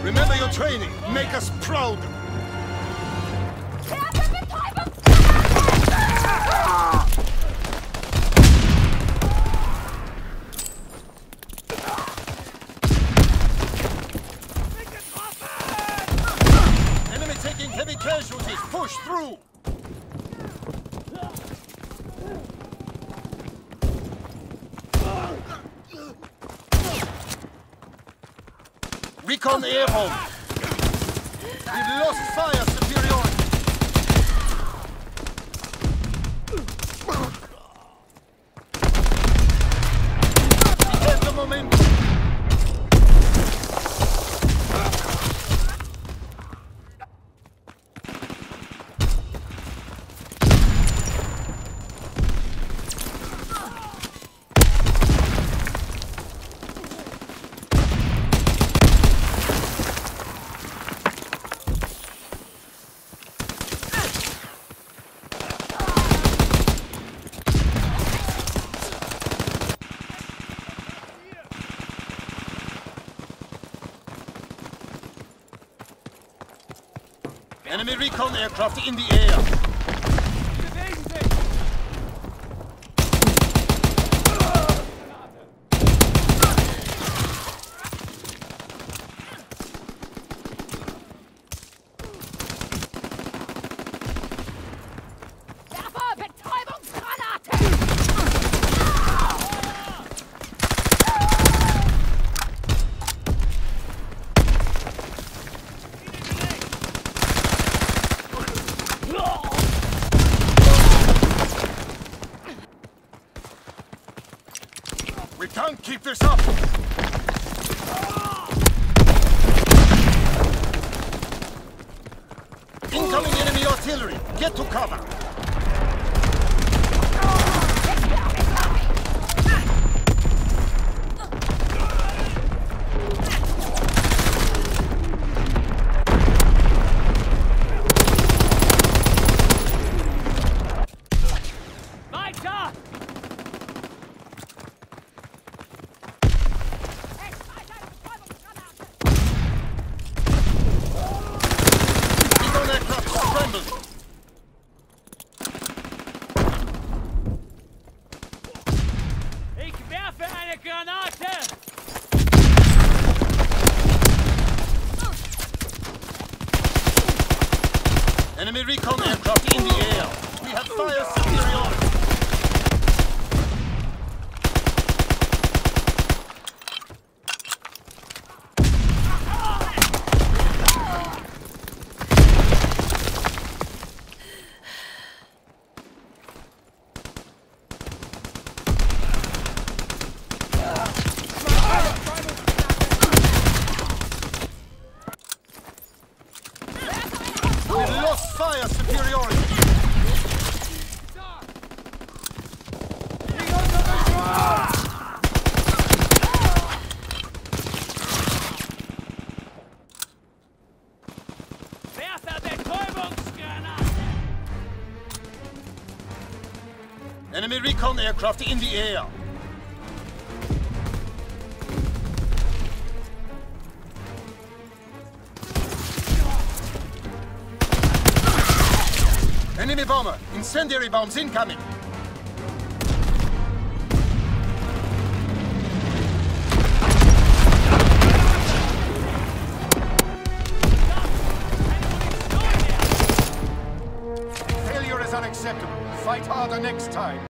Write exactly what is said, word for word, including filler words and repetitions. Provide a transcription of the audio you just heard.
Remember your training. Make us proud. Enemy taking heavy casualties. Push through. Recon airborne. We've lost fire superiority. We have the momentum. Enemy recon aircraft in the air. We can't keep this up! Incoming enemy artillery! Get to cover! Enemy recon aircraft in the air. We have fire superiority. Fire superiority! Enemy recon aircraft in the air. Enemy bomber! Incendiary bombs incoming! Failure is unacceptable. Fight harder next time.